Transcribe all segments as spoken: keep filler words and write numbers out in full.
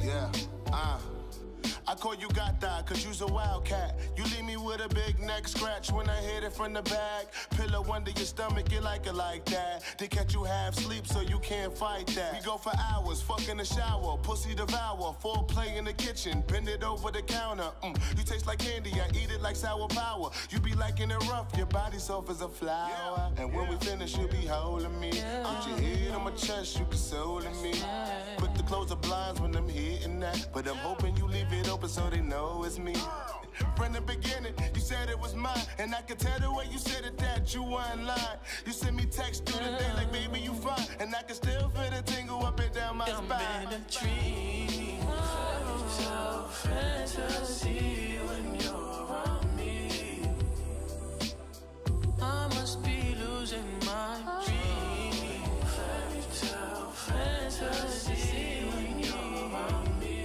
Yeah, uh. I call you Gata, cause you's a wildcat. You leave me with a big neck scratch when I hit it from the back. Pillow under your stomach, you like it like that. They catch you half sleep, so you can't fight that. We go for hours, fuck in the shower, pussy devour, foreplay in the kitchen, bend it over the counter. Mm. You taste like candy, I eat it like sour power. You be liking it rough, your body soft as a flower. Yeah. And when yeah. we finish, you be holding me. Yeah. Put your head on my chest, you consoling me. Yeah. Put the close the blinds when I'm hitting that, but I'm hoping you leave it open so they know it's me. From the beginning, you said it was mine, and I could tell the way you said it that you weren't lying. You sent me text through the day like, baby, you fine, and I can still feel the tingle up and down my I'm spine. I'm in a dream, fairy fantasy when you're around me. I must be losing my dream, fairy tale fantasy when you're around me.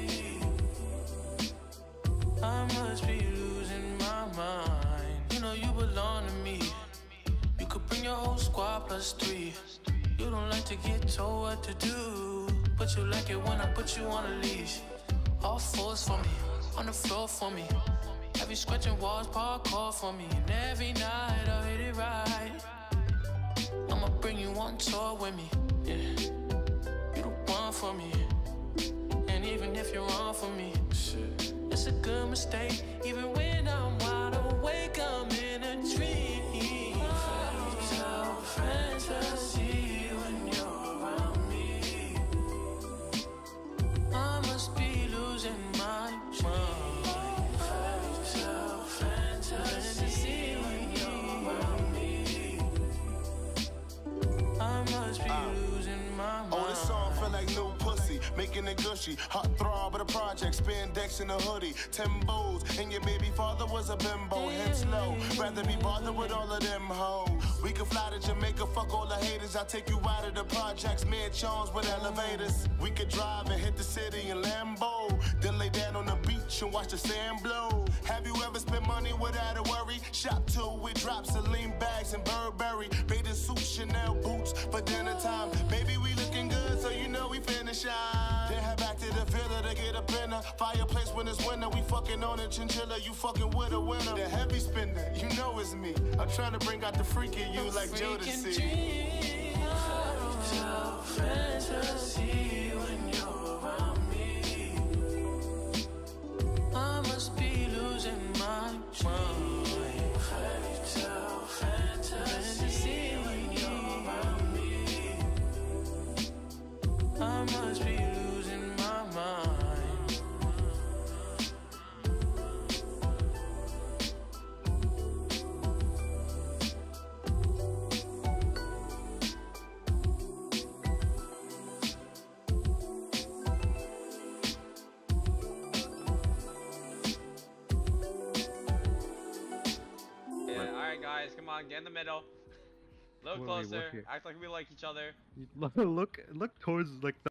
I must be losing my mind. You know you belong to me. You could bring your whole squad plus three. You don't like to get told what to do, but you like it when I put you on a leash. All fours for me, on the floor for me. Have you scratching walls, parkour for me. And every night I'll hit it right. I'ma bring you on tour with me. Yeah, you the one for me. And even if you're wrong for me, shit, it's a good mistake. Even when I'm wide awake, I'm in a dream. Fairy tale fantasy when you're around me. I must be losing my mind. Fairy tale fantasy when you're around me. I must be uh, losing my mind. Oh, this song feel like new pussy, making it gushy. Hot throb of the project, spandex in a hoodie. Timbos, and your baby father was a bimbo. Hence low, rather be bothered with all of them hoes. We can fly to Jamaica, fuck all the haters. I'll take you out of the projects, mid charms with elevators. We could drive and hit the city in Lambo, then lay down on the beach and watch the sand blow. Have you ever spent money without a worry? Shop till we drop Celine bags and Burberry, bathing suits, Chanel boots for dinner time. Baby, we looking good, so you know we finna shine. Then head back to the villa to get up in a fireplace when it's winter. We fucking on a chinchilla, you fucking with a winner. The heavy spender, you know it's me. I'm trying to bring out the freak in you like Jodeci. Fantasy when you're around me. I must be losing my mind. Fairy tale fantasy when you're around me. I must be losing my mind. Alright guys, come on, get in the middle. A little closer. Act like we like each other. Look, look towards like the